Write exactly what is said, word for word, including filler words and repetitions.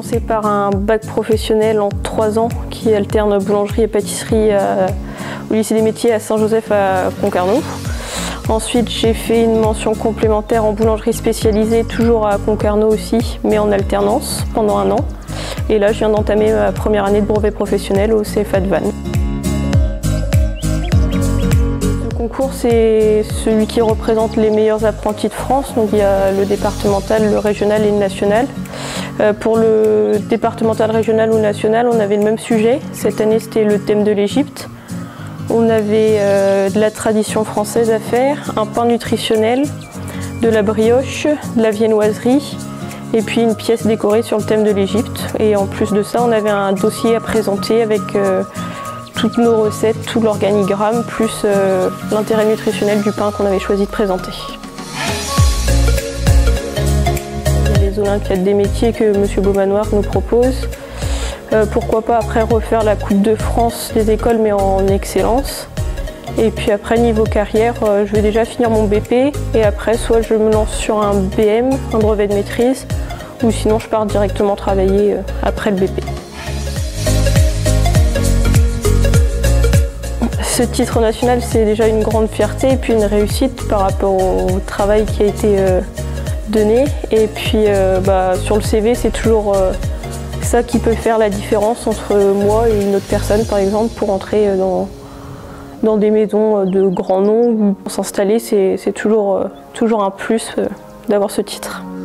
commencé par un bac professionnel en trois ans qui alterne boulangerie et pâtisserie à, au lycée des métiers à Saint-Joseph à Concarneau. Ensuite, j'ai fait une mention complémentaire en boulangerie spécialisée, toujours à Concarneau aussi, mais en alternance pendant un an. Et là, je viens d'entamer ma première année de brevet professionnel au C F A de Vannes. Ce concours, c'est celui qui représente les meilleurs apprentis de France. Donc, il y a le départemental, le régional et le national. Euh, pour le départemental, régional ou national, on avait le même sujet. Cette année, c'était le thème de l'Égypte. On avait euh, de la tradition française à faire, un pain nutritionnel, de la brioche, de la viennoiserie et puis une pièce décorée sur le thème de l'Égypte. Et en plus de ça, on avait un dossier à présenter avec euh, toutes nos recettes, tout l'organigramme, plus euh, l'intérêt nutritionnel du pain qu'on avait choisi de présenter. Il y a les Olympiades des métiers que M. Beaumanoir nous propose. Euh, pourquoi pas après refaire la Coupe de France des écoles mais en excellence. Et puis après niveau carrière, euh, je vais déjà finir mon B P et après soit je me lance sur un B M, un brevet de maîtrise, ou sinon je pars directement travailler euh, après le B P. Ce titre national, c'est déjà une grande fierté et puis une réussite par rapport au travail qui a été euh, donné. Et puis euh, bah, sur le C V, c'est toujours euh, ça qui peut faire la différence entre moi et une autre personne, par exemple, pour entrer dans, dans des maisons de grands noms ou pour s'installer, c'est toujours, toujours un plus d'avoir ce titre.